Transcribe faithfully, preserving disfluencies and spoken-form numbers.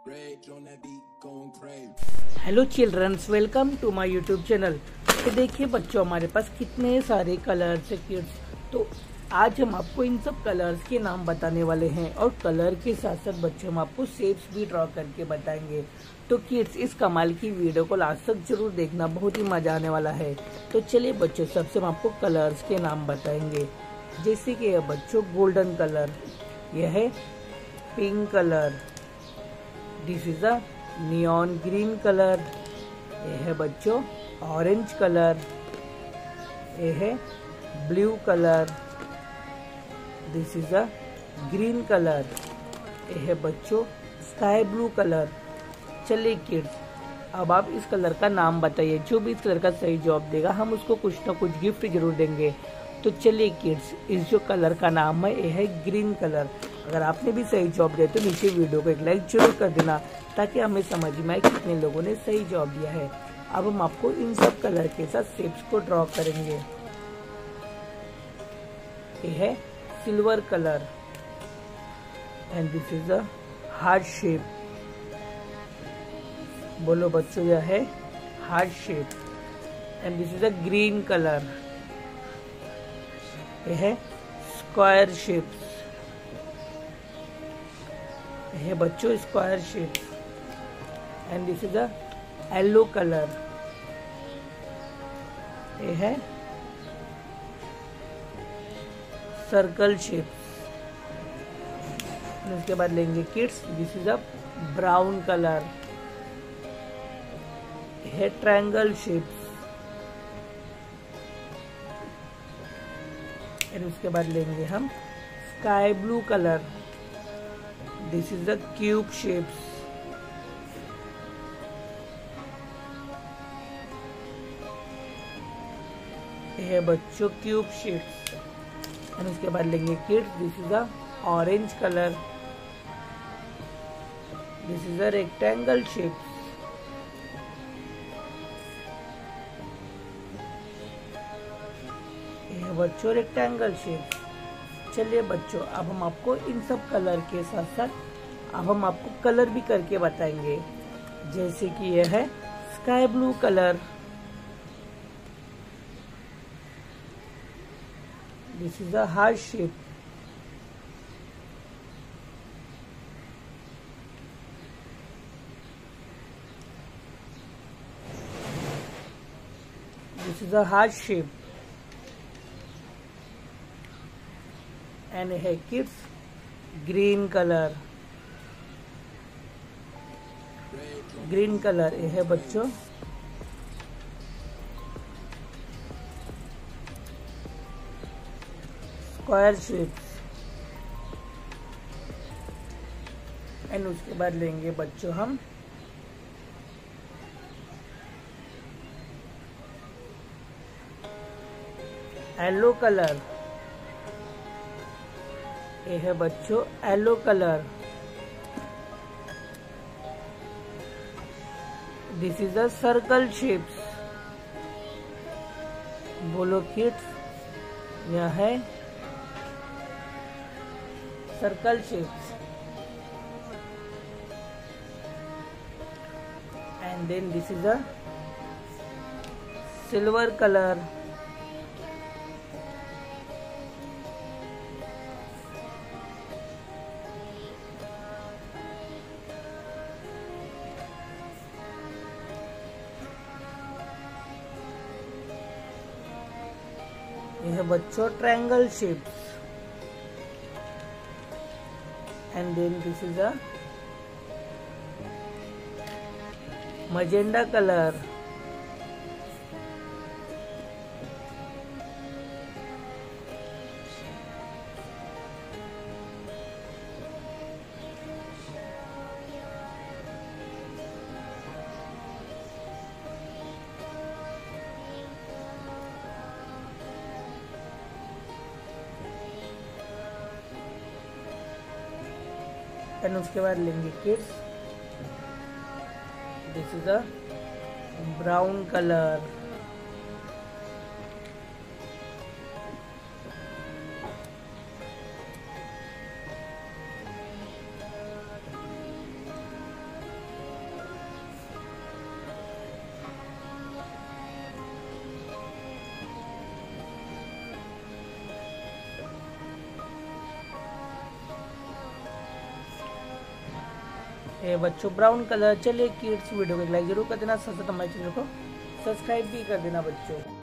Hello childrens, welcome to my YouTube channel. तो देखिए बच्चों, हमारे पास कितने सारे कलर्स है किड्स। तो आज हम आपको इन सब कलर्स के नाम बताने वाले हैं और कलर के साथ साथ बच्चों हम आपको शेप्स भी ड्रॉ करके बताएंगे। तो किड्स, इस कमाल की वीडियो को लास्ट तक जरूर देखना, बहुत ही मजा आने वाला है। तो चलिए बच्चों, सबसे हम आपको कलर्स के नाम बताएंगे। जैसे कि यह बच्चों गोल्डन कलर, यह है pink colour, this is a neon green colour, यह है बच्चों ऑरेंज कलर, यह है blue colour, this is a green colour, यह है बच्चों स्काई ब्लू कलर। चलिए किड्स, अब आप इस कलर का नाम बताइए। जो भी इस कलर का सही जवाब देगा हम उसको कुछ ना कुछ गिफ्ट जरूर देंगे। तो चलिए किड्स, इस जो कलर का नाम है यह है ग्रीन कलर। अगर आपने भी सही जवाब दिया तो नीचे वीडियो को एक लाइक जरूर कर देना, ताकि हमें समझ में आए कितने लोगों ने सही जवाब दिया है। अब हम आपको इन सब कलर के साथ शेप्स को ड्रॉ करेंगे। यह है silver colour and this is a heart shape. बोलो बच्चों, यह है heart shape and this is a green colour. यह है स्क्वायर शेप, यह है बच्चों square shape and this is a yellow colour. यह है सर्कल शेप। उसके बाद लेंगे kids, this is a brown colour, है ट्रायंगल शेप। और उसके बाद लेंगे हम sky blue colour, this is the cube shapes. यह है बच्चों क्यूब शेप्स। और उसके बाद लेंगे kids, this is the orange colour, this is the rectangle shapes. बच्चों रेक्टेंगल शेप। चलिए बच्चों, अब हम आपको इन सब कलर के साथ साथ अब हम आपको कलर भी करके बताएंगे। जैसे कि यह है sky blue colour, this is a heart shape. This is a heart shape and है kids green colour. Green colour यह है बच्चों स्क्वायर शेप। एंड उसके बाद लेंगे बच्चों हम येलो कलर। यह है बच्चों yellow colour, this is a circle shapes. बोलो किड्स, यह है circle shapes. And then this is a silver colour, यह है बच्चों triangle shapes. And then this is a magenta colour, and उसके बाद लेंगे kids, this is a brown colour. है बच्चों ब्राउन कलर। चलिए किड्स वीडियो को लाइक जरूर कर देना, साथ साथ हमारे चैनल को सब्सक्राइब भी कर देना बच्चों।